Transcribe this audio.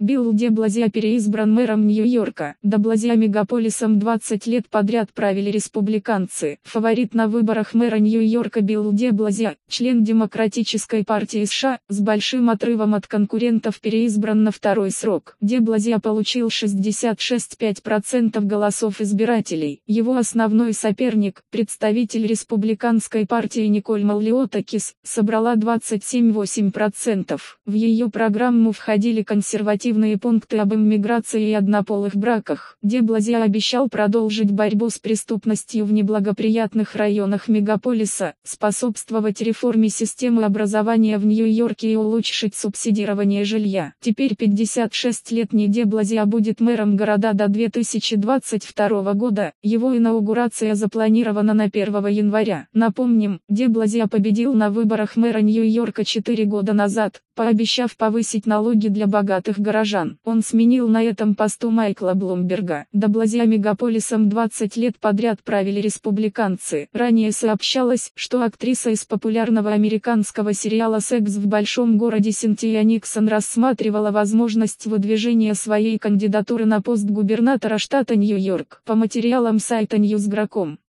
Билл де Блазио переизбран мэром Нью-Йорка. Де Блазио мегаполисом 20 лет подряд правили республиканцы. Фаворит на выборах мэра Нью-Йорка Билл де Блазио, член Демократической партии США, с большим отрывом от конкурентов переизбран на второй срок. Де Блазио получил 66,5% голосов избирателей. Его основной соперник, представитель республиканской партии Николь Маллиотакис, собрала 27,8%. В ее программу входили консервативные пункты об иммиграции и однополых браках. Де Блазио обещал продолжить борьбу с преступностью в неблагоприятных районах мегаполиса, способствовать реформе системы образования в Нью-Йорке и улучшить субсидирование жилья. Теперь 56-летний Де Блазио будет мэром города до 2022 года. Его инаугурация запланирована на 1 января. Напомним, Де Блазио победил на выборах мэра Нью-Йорка 4 года назад, пообещав повысить налоги для богатых горожан. Он сменил на этом посту Майкла Блумберга. Де Блазио мегаполисом 20 лет подряд правили республиканцы. Ранее сообщалось, что актриса из популярного американского сериала «Секс в большом городе» Синтия Никсон рассматривала возможность выдвижения своей кандидатуры на пост губернатора штата Нью-Йорк. По материалам сайта Newsgro.com,